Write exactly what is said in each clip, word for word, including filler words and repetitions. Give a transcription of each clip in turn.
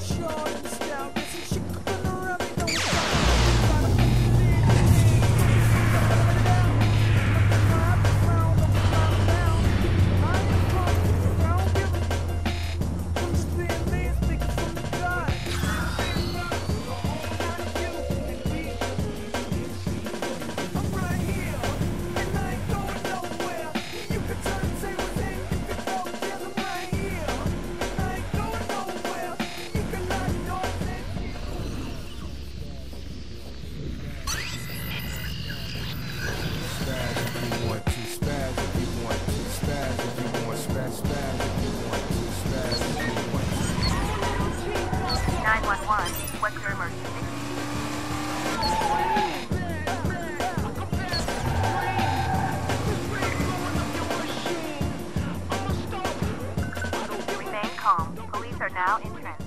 What's your emergency? Remain calm. Police are now in transit.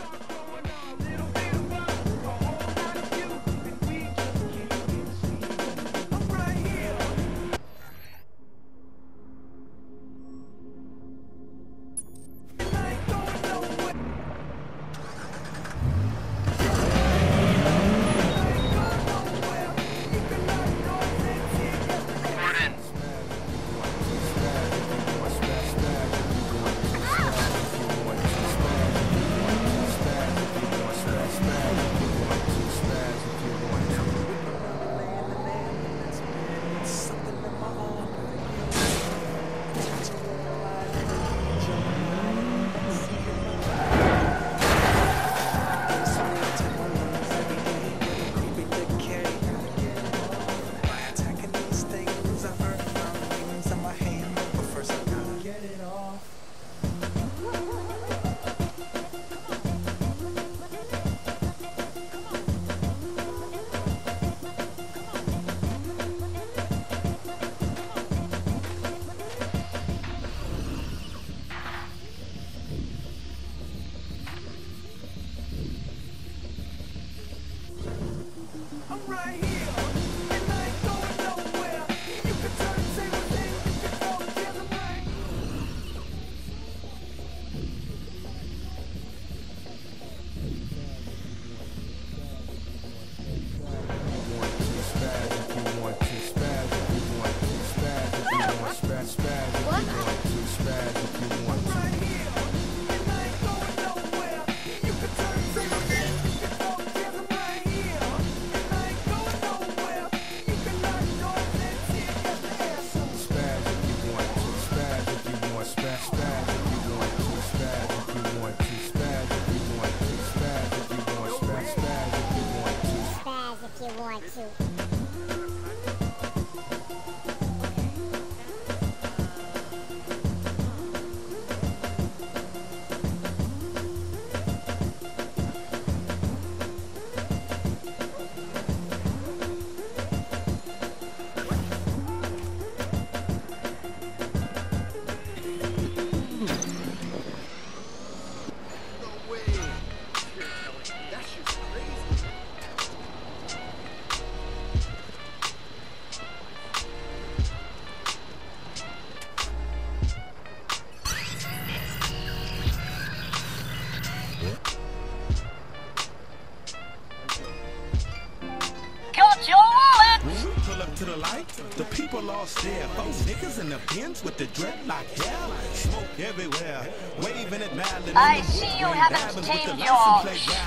To the light, the people lost their four niggas in the bins with the dreadlock hair, smoke everywhere, waving at Madeline. I see you haven't tamed your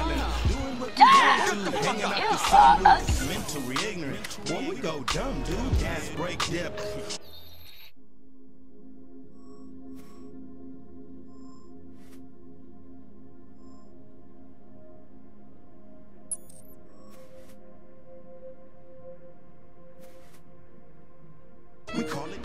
damn. Hanging out You the are sunroof, us. mentally ignorant. Boy, we go dumb, dude. Gas brake dip. We call it.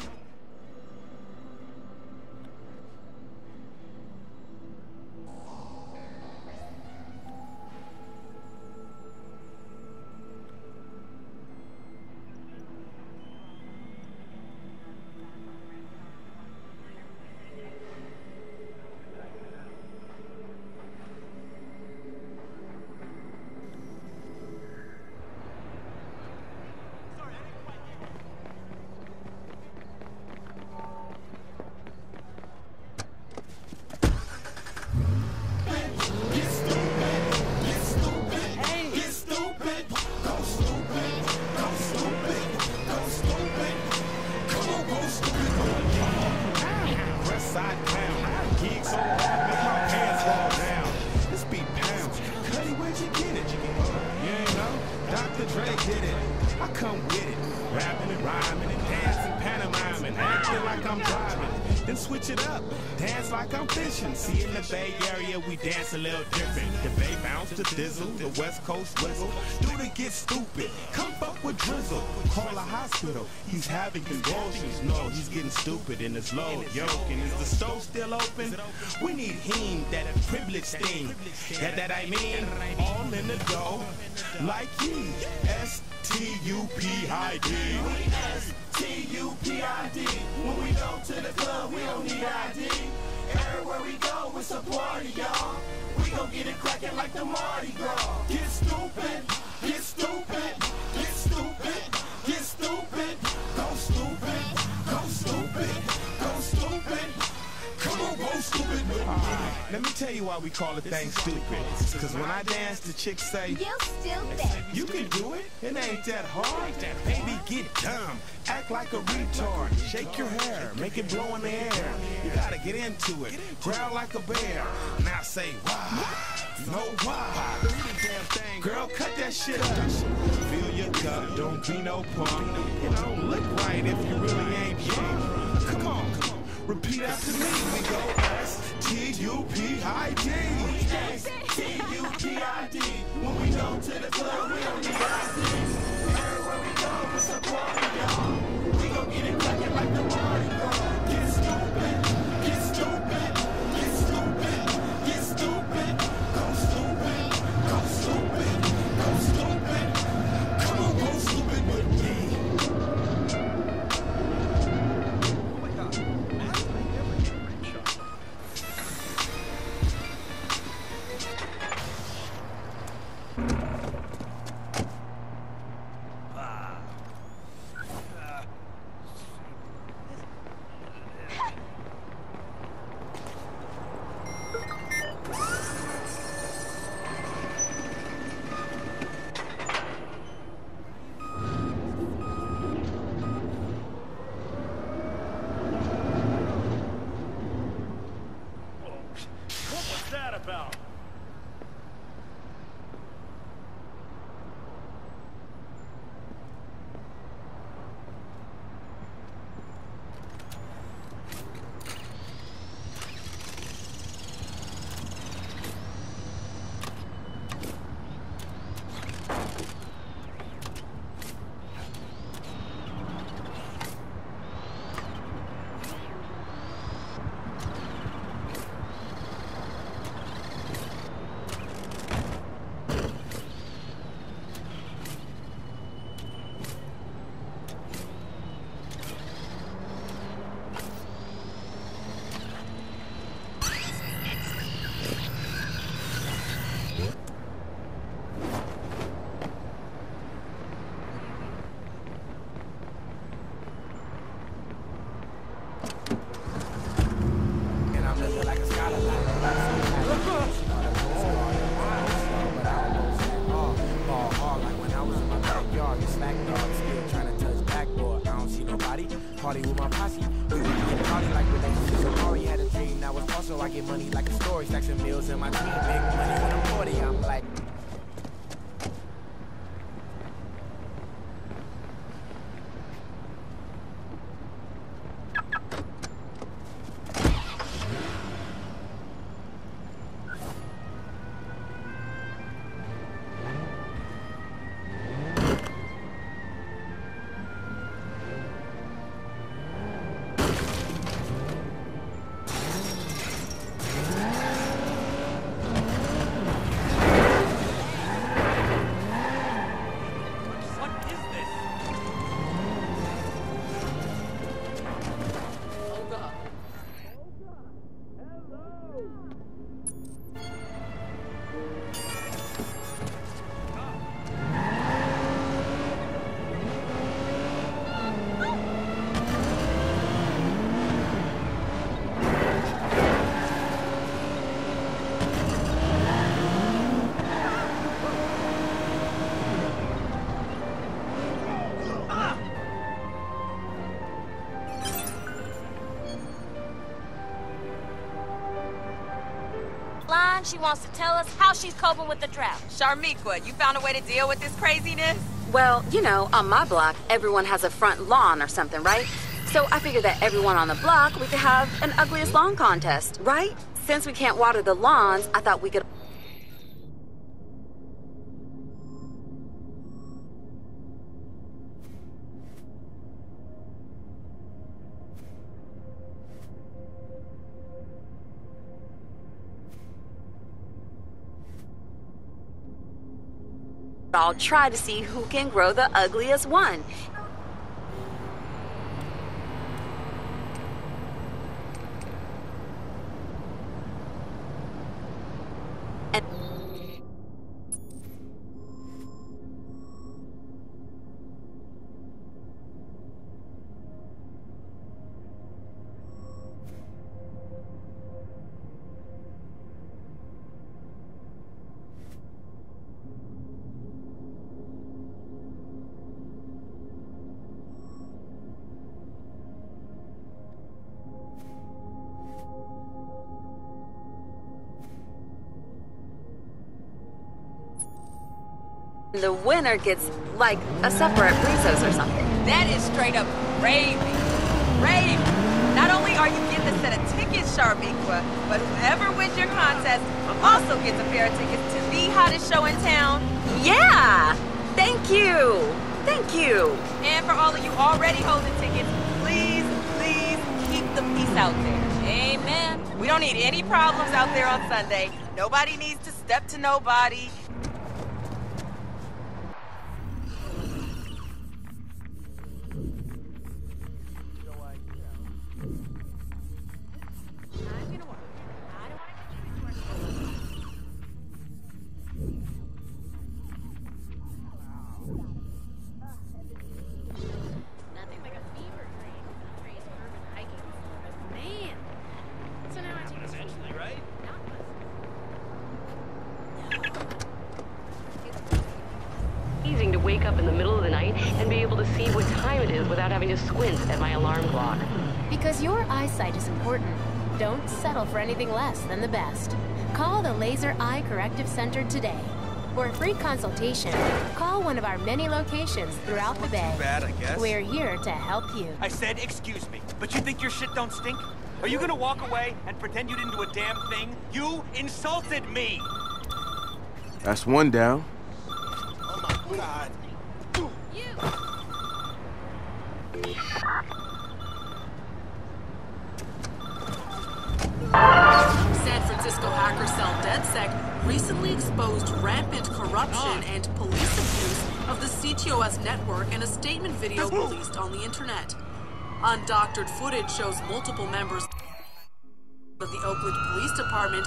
it up, dance like I'm fishing. See, in the Bay Area, we dance a little different. The Bay bounce to dizzle, the West Coast whistle. Do to get stupid, come fuck with Drizzle. Call a hospital, he's having convulsions. No, he's getting stupid in his low yoke. And is the stove still open? We need him, that privilege thing. That, that I mean, all in the dough, like ye. S T U P I D. We S T U P I D. When we go to the club, we don't need I D. Everywhere we go, it's a party, y'all. We gon' get it crackin' like the Mardi Gras. Get stupid, get stupid, get stupid, get stupid. Go stupid, go stupid, go stupid. Come on, go stupid with me. Right, let me tell you why we call the thing stupid. Cause when I dance, the chicks say, you stupid. You can do it, it ain't that hard. Baby, get dumb, act like a retard. Shake your hair, make it blow in the air. You gotta get into it, growl like a bear. Now say why, no why. Girl, cut that shit up. Fill your cup, don't be no punk. It don't look right if you really ain't drunk. Come on, come on. Repeat after me, we go S T U P I D. S T U P I D. When we go to the club, we don't need I D. Everywhere we go, it's a party, y'all. We gon' get it crackin' like the Mardi Gras. Get stupid, get stupid, get stupid, get stupid. Go stupid, go stupid, go stupid. Come on, go stupid with me. About? Party with my posse, we would be in a party like relationships. So Mari had a dream, now it's also I get money like a story, stacks and meals in my team. Big money when I'm forty, I'm like. She wants to tell us how she's coping with the drought. Sharmiqua, you found a way to deal with this craziness? Well, you know, on my block, everyone has a front lawn or something, right? So I figured that everyone on the block, we could have an ugliest lawn contest, right? Since we can't water the lawns, I thought we could... I'll try to see who can grow the ugliest one. And the winner gets, like, a supper at Rizzo's or something. That is straight up gravy. Gravy. Not only are you getting a set of tickets, Sharbiqua, but whoever wins your contest also gets a pair of tickets to the hottest show in town. Yeah! Thank you! Thank you! And for all of you already holding tickets, please, please keep the peace out there. Amen. We don't need any problems out there on Sunday. Nobody needs to step to nobody. To wake up in the middle of the night and be able to see what time it is without having to squint at my alarm clock. Because your eyesight is important. Don't settle for anything less than the best. Call the Laser Eye Corrective Center today. For a free consultation, call one of our many locations throughout the Bay. Too bad, I guess. We're here to help you. I said, excuse me, but you think your shit don't stink? Are you gonna walk away and pretend you didn't do a damn thing? You insulted me! That's one down. God. You! San Francisco hacker cell DedSec recently exposed rampant corruption and police abuse of the C T O S network in a statement video released on the internet. Undoctored footage shows multiple members of the Oakland Police Department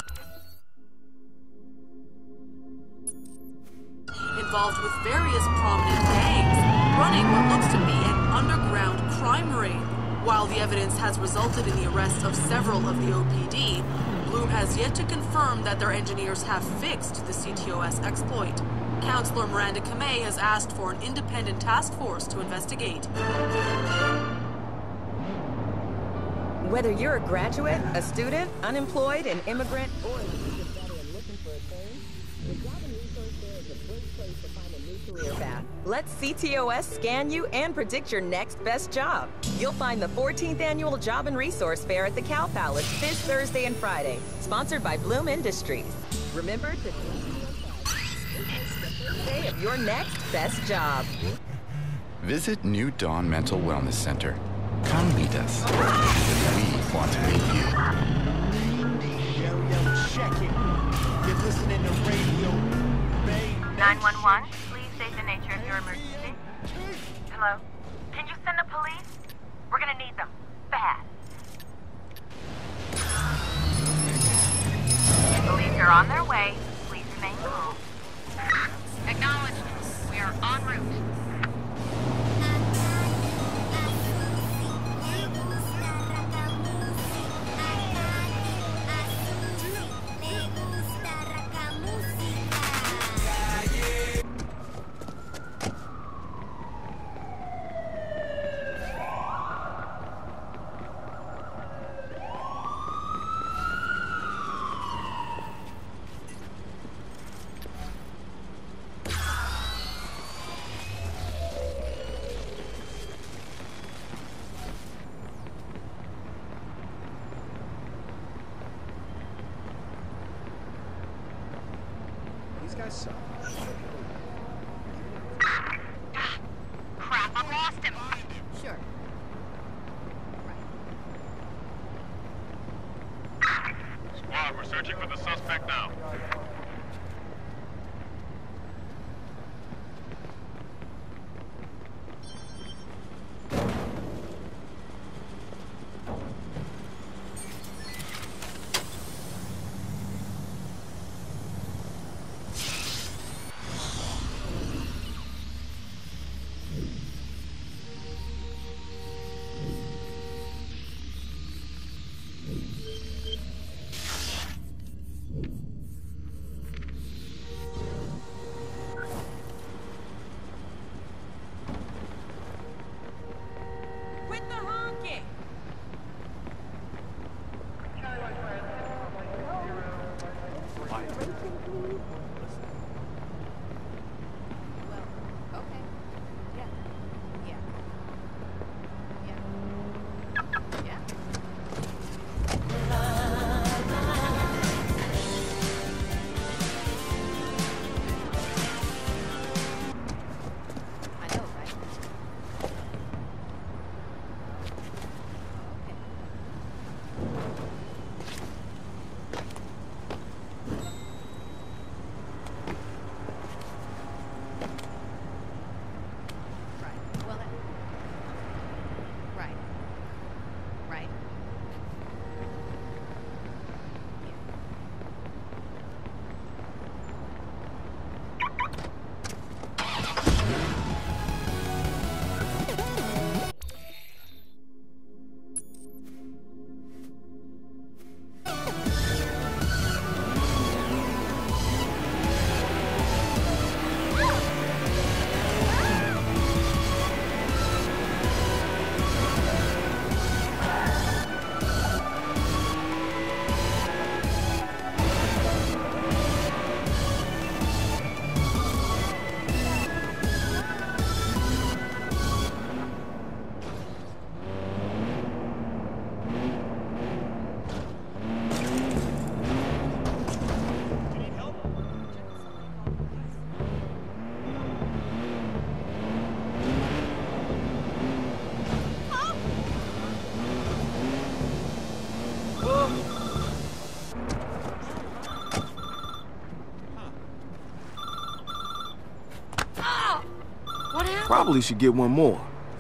involved with various prominent gangs, running what looks to be an underground crime ring. While the evidence has resulted in the arrest of several of the O P D, Bloom has yet to confirm that their engineers have fixed the C T O S exploit. Counselor Miranda Kamei has asked for an independent task force to investigate. Whether you're a graduate, a student, unemployed, an immigrant, or a recent veteran looking for a change, the Job and Resource Fair is a great place to find a new career path. Let C T O S scan you and predict your next best job. You'll find the fourteenth Annual Job and Resource Fair at the Cow Palace this Thursday and Friday, sponsored by Bloom Industries. Remember to Thursday of your next best job. Visit New Dawn Mental Wellness Center. Come meet us. We want to meet you. Yo, yo, check it. You're listening to radio, babe. nine one one, please state the nature of your emergency. Hello? Can you send the police? We're gonna need them. Fast. Police are on their way. Please remain calm. Acknowledged. We are en route. These guys suck. Crap, I lost him. Sure. Squad, we're searching for the suspect now. Quit the honking! Probably should get one more.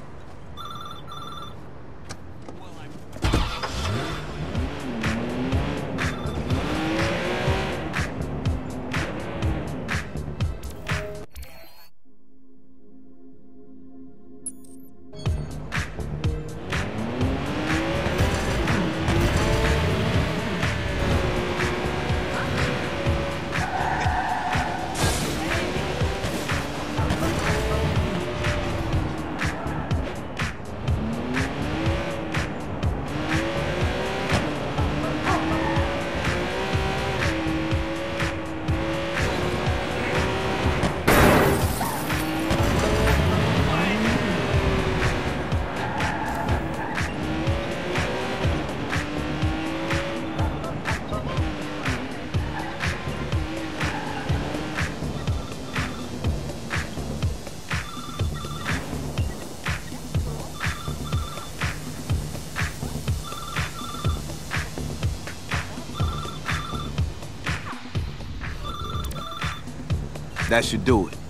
That should do it.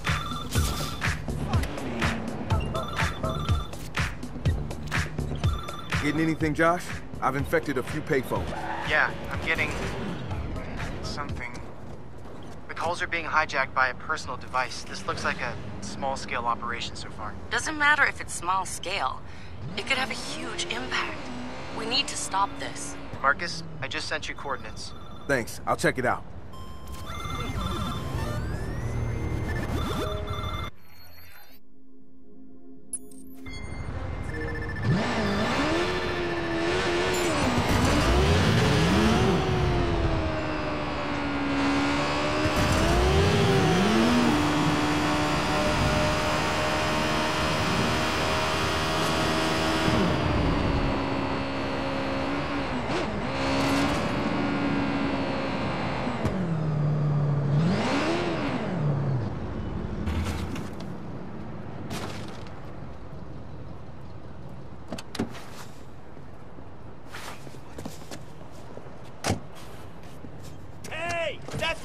Getting anything, Josh? I've infected a few payphones. Yeah, I'm getting... something. The calls are being hijacked by a personal device. This looks like a small-scale operation so far. Doesn't matter if it's small scale. It could have a huge impact. We need to stop this. Marcus, I just sent you coordinates. Thanks. I'll check it out.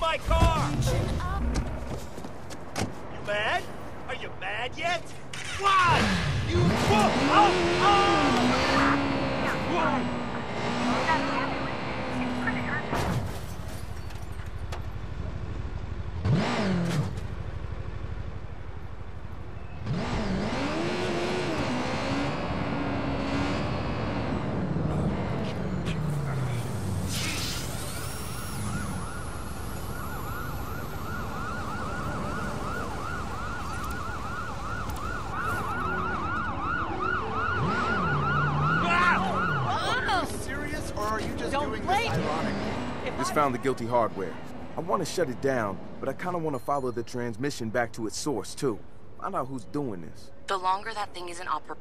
my car! You mad? Are you mad yet? Why? You... Whoa! Oh! Oh! Whoa! Just found the guilty hardware. I want to shut it down, but I kind of want to follow the transmission back to its source, too. Find out who's doing this. The longer that thing isn't oper-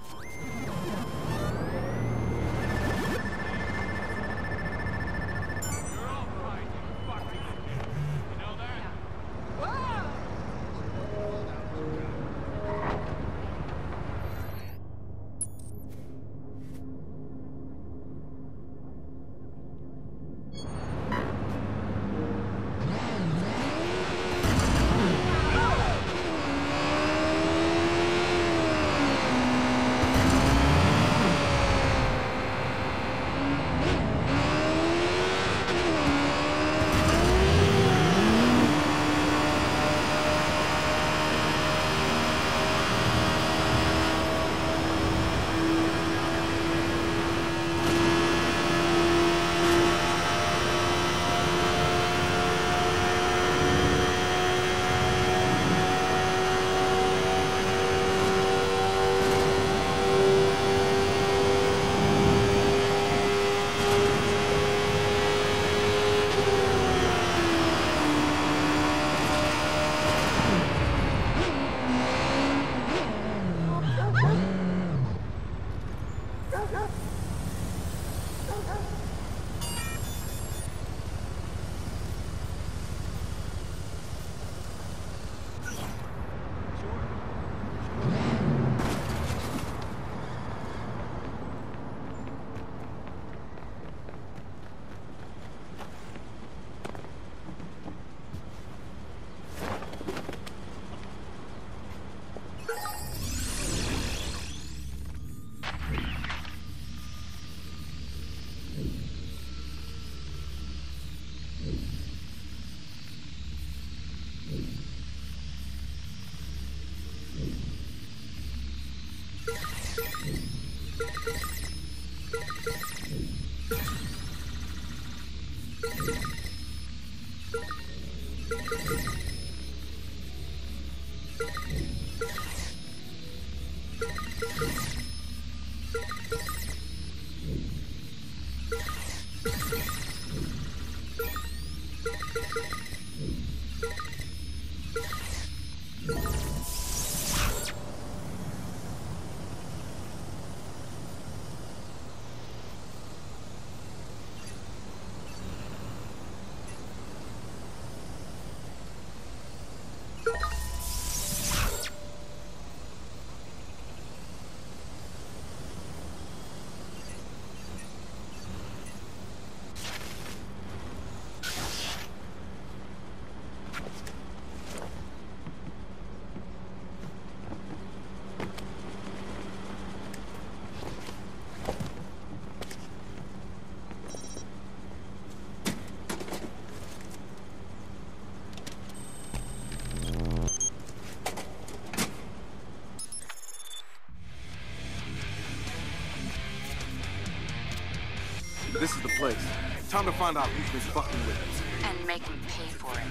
This is the place. Time to find out who's been fucking with us. And make him pay for it.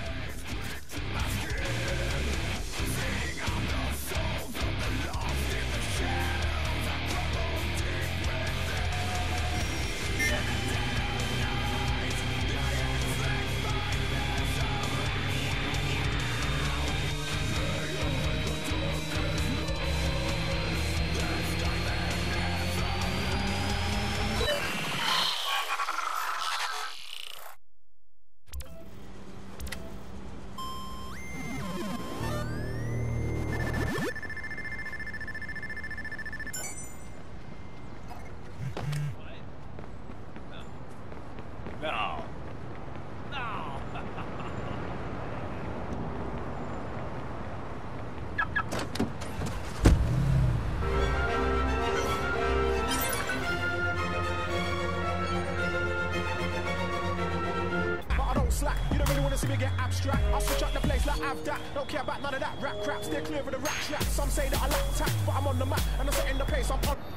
really wanna see me get abstract. I'll switch up the place like I've that. Don't care about none of that rap crap. Stay clear of the rap trap. Some say that I lack tact, but I'm on the map and I'm setting the pace. I'm on.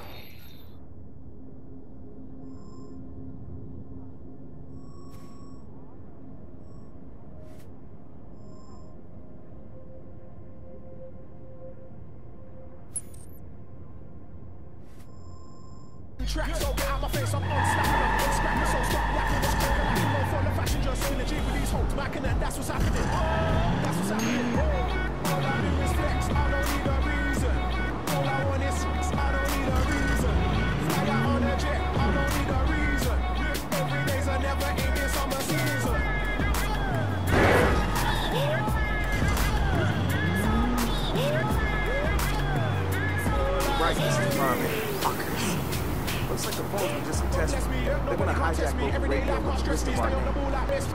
Track, so get out my face, I'm unslapping, I'm unscrapping, so stop rapping, what's cracking like you know for the fashion, just synergy with these hoes, macking and that's what's happening, that's what's happening, all I do is flex, I don't need a reason, all I want is sex, I don't need a reason, fly out on a jet, I don't need a reason, every day's a never-ending summer season. Right, this is mine. Looks like the phones were just a test. They're gonna hijack both the radio and the system right now.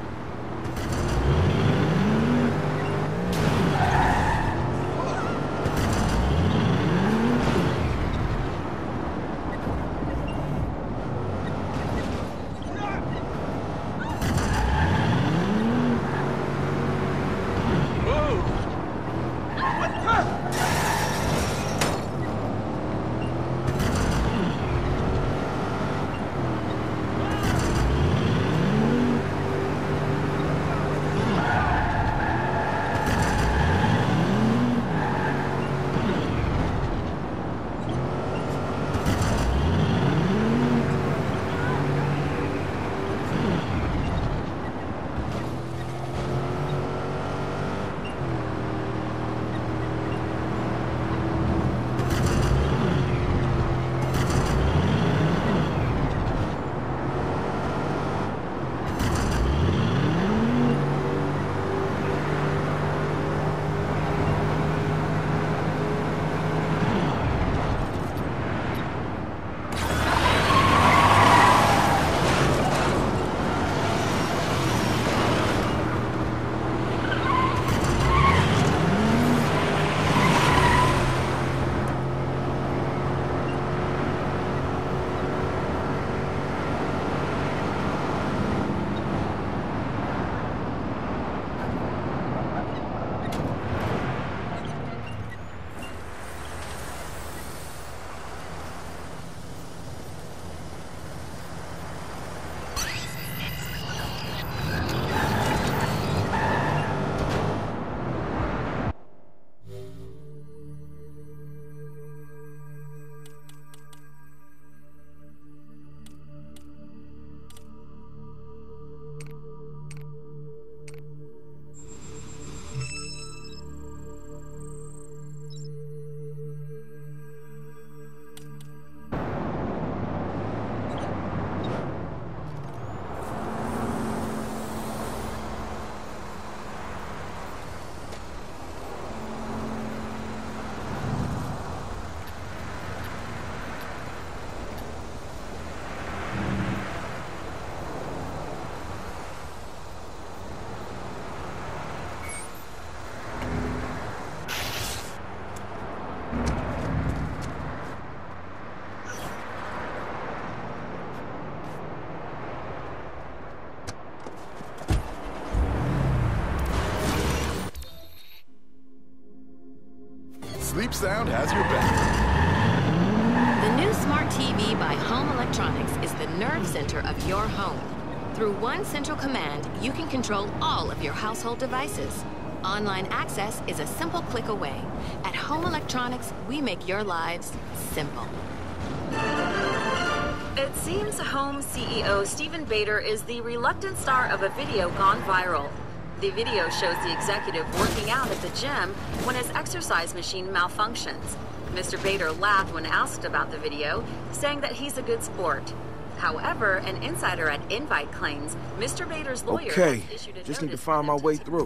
Sleep Sound has your back. The new smart T V by Home Electronics is the nerve center of your home. Through one central command, you can control all of your household devices. Online access is a simple click away. At Home Electronics, we make your lives simple. It seems Home C E O Stephen Bader is the reluctant star of a video gone viral. The video shows the executive working out at the gym when his exercise machine malfunctions. Mister Bader laughed when asked about the video, saying that he's a good sport. However, an insider at Invite claims Mister Bader's lawyer okay, has issued a just need to notice find my way through.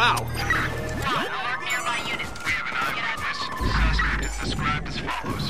wow. Alert nearby units. We have an eyewitness. Suspect is described as follows.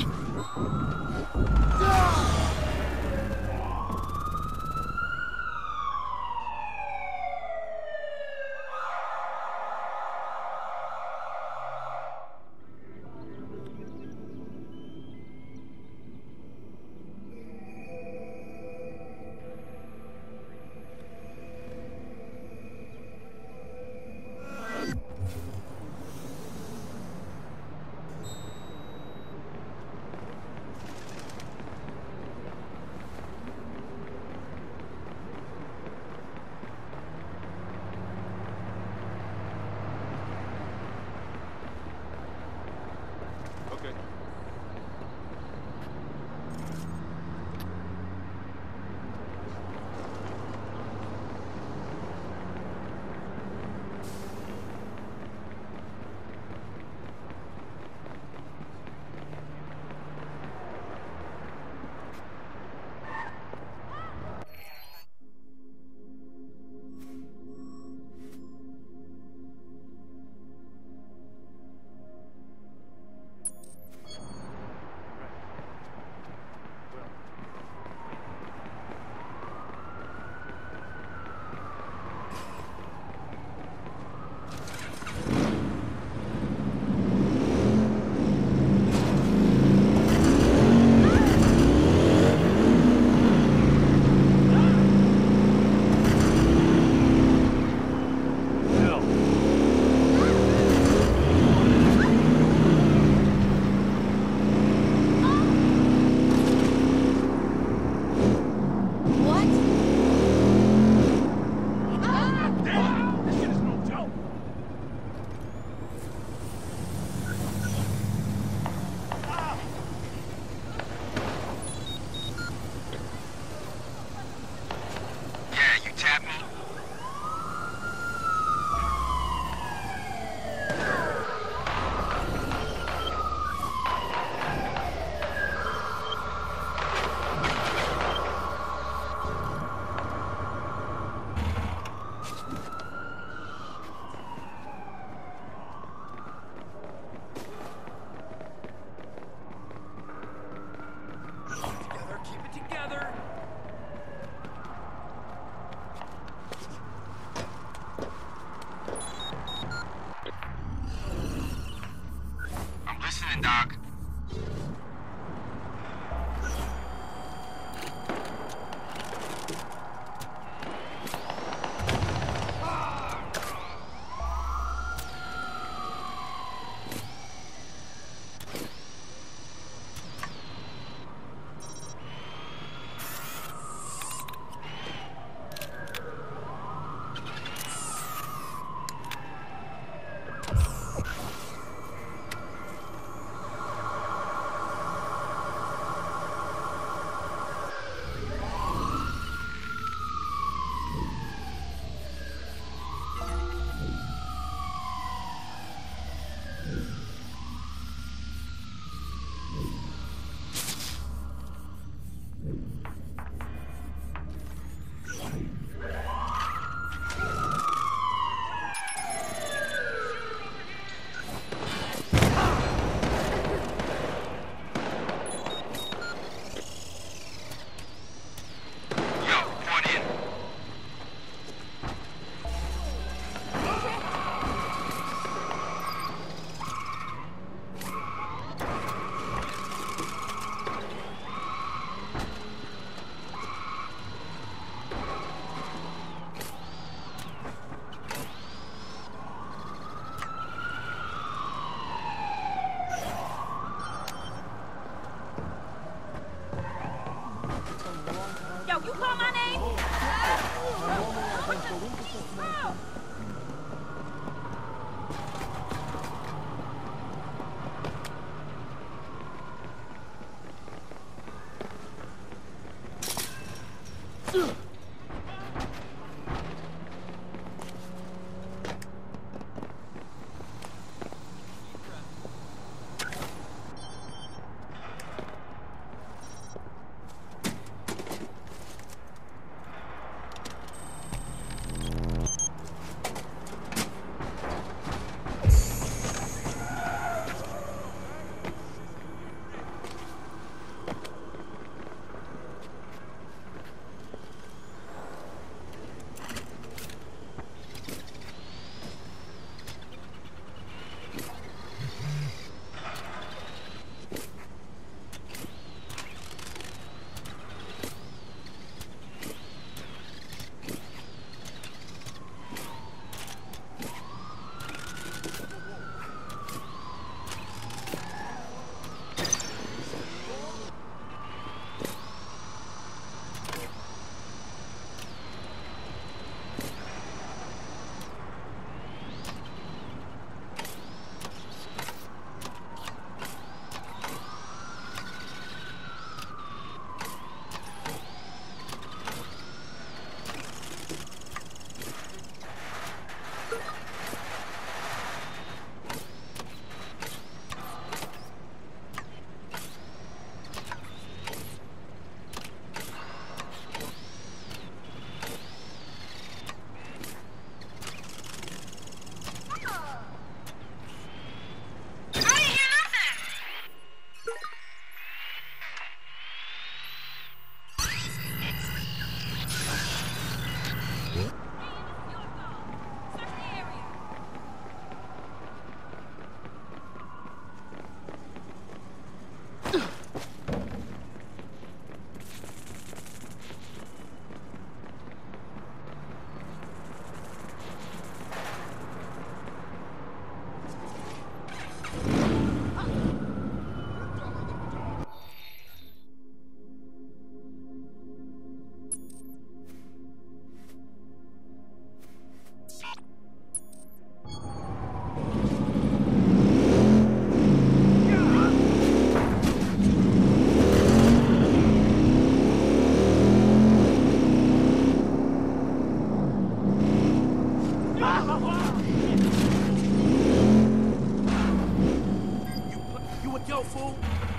Doc.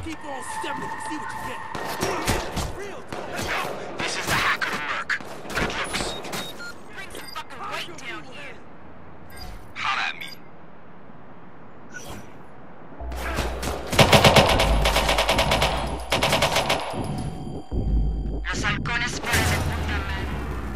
Keep on stepping, see what you get. Real talk. This is the hacker to Merc. Good looks. Bring some fucking weight down here. Holla at me. Los halcones fuera de puta madre.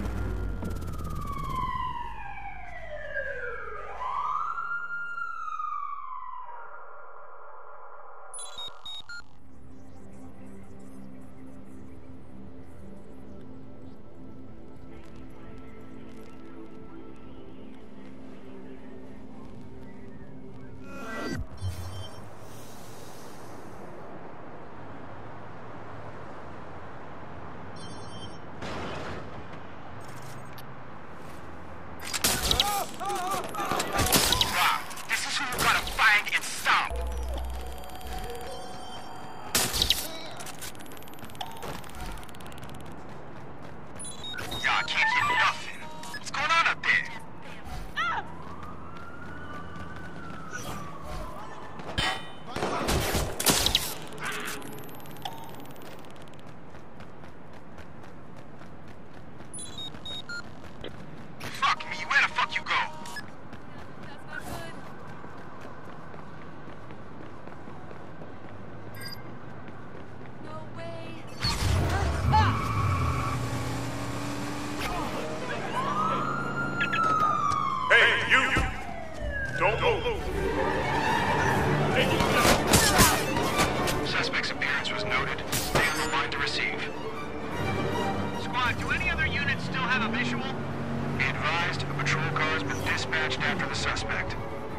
Suspect's appearance was noted. Stay on the line to receive. Squad, do any other units still have a visual? Be advised, a patrol car has been dispatched after the suspect.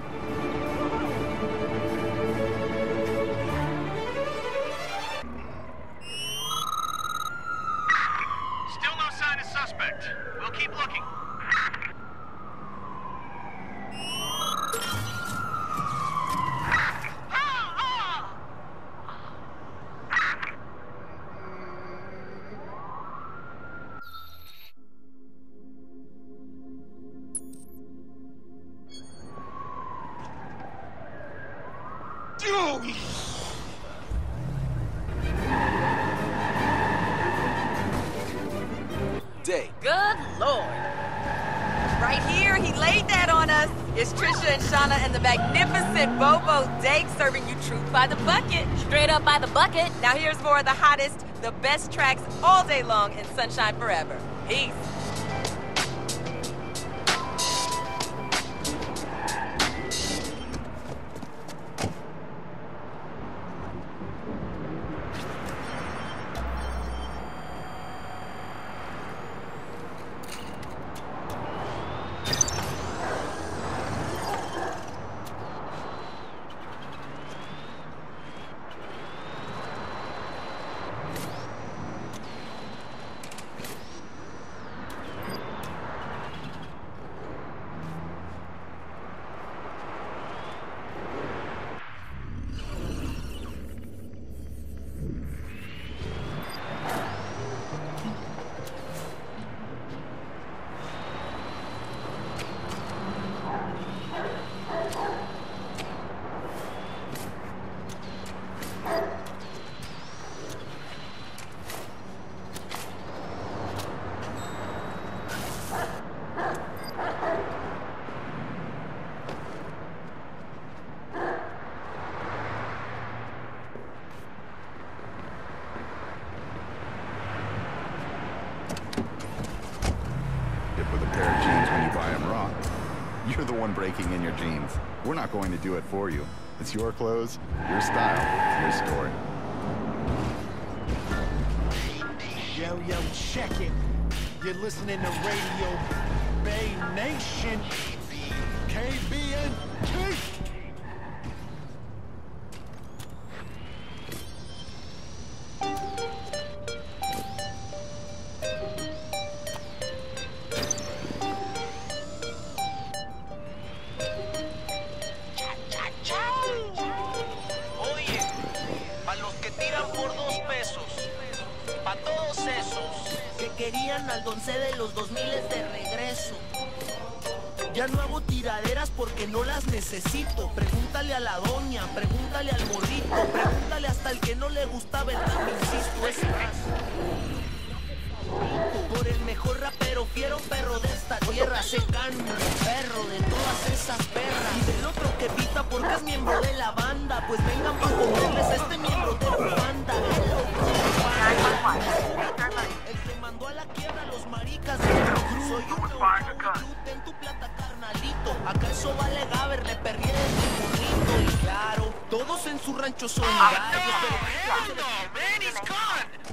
Still no sign of suspect. We'll keep looking. Day. Good Lord. Right here, he laid that on us. It's Trisha and Shauna and the magnificent Bobo Dake serving you truth by the bucket. Straight up by the bucket. Now here's more of the hottest, the best tracks all day long in Sunshine Forever. Peace. You're the one breaking in your jeans. We're not going to do it for you. It's your clothes, your style, your story. Yo, yo, check it. You're listening to Radio Bay Nation. K B N T. Ya no hago tiraderas porque no las necesito. Pregúntale a la doña, pregúntale al morrito, pregúntale hasta el que no le gustaba el rap, insisto, es más. Por el mejor rapero, fiero perro de esta tierra, secan perro de todas esas perras. Y del otro que pita porque es miembro de la banda, pues vengan pa' comerles a este miembro de la banda. El que mandó a la quiebra a los maricas de Cruz. Soy un ten tu plata, carnalito. ¿Acaso vale Gaber? Le perrié desde morrito. Y claro, todos en su rancho son gallos, pero